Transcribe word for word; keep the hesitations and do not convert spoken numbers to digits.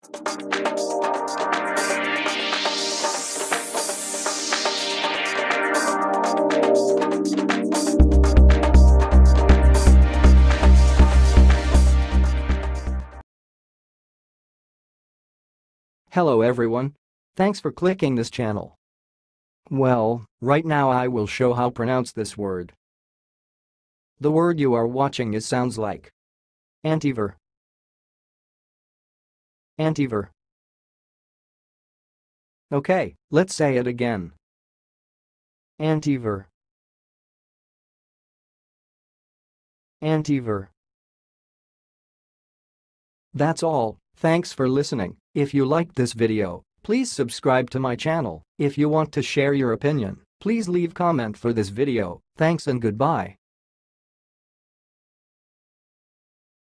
Hello everyone. Thanks for clicking this channel. Well, right now I will show how to pronounce this word. The word you are watching is sounds like Antivir. Antivir. Okay, let's say it again. Antivir. Antivir. That's all. Thanks for listening. If you liked this video, please subscribe to my channel. If you want to share your opinion, please leave comment for this video. Thanks and goodbye.